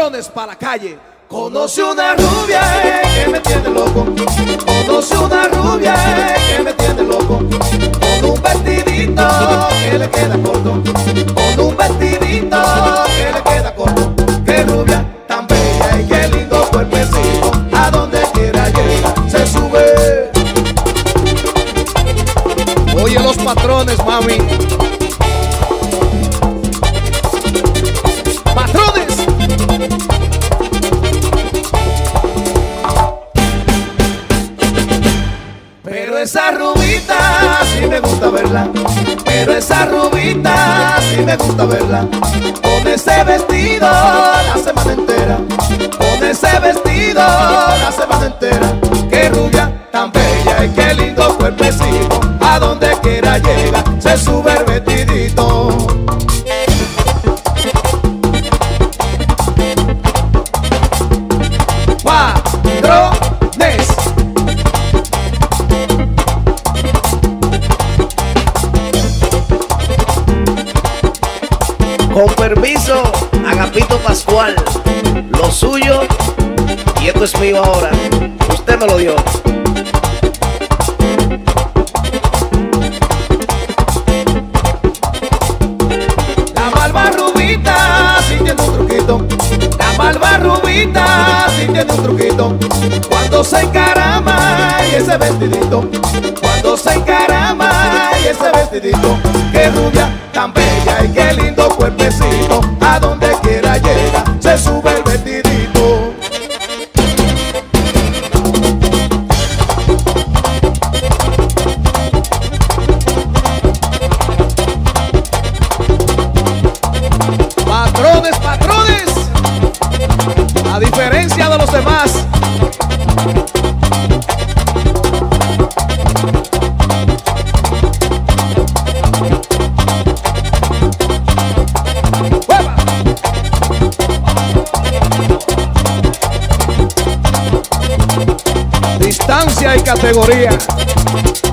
patrones para la calle. Conoce una rubia que me tiene loco. Conoce una rubia que me tiene loco. Con un vestidito que le queda corto. Con un vestidito que le queda corto. Qué rubia tan bella y qué lindo cuerpecito. A donde quiera llega se sube. Oye los patrones, mami. Patrones. Pero esa rubita sí me gusta verla. Pero esa rubita sí me gusta verla. Con ese vestido la semana entera. Con ese vestido la semana entera. Qué rubia tan bella y qué lindo cuerpecito. A donde quiera llega se sube el vestidito. Patrones. Con permiso, Agapito Pascual, lo suyo, y esto es mío ahora, usted me lo dio. La malva rubita sí tiene un truquito. La malva rubita sí tiene un truquito. Cuando se encarama y ese vestidito. Cuando se encarama y ese vestidito. Qué rubia tan bella y qué lindo cuerpecito. A donde quiera llega se sube el vestidito. Patrones, patrones. A diferencia de los demás. Distancia y categoría.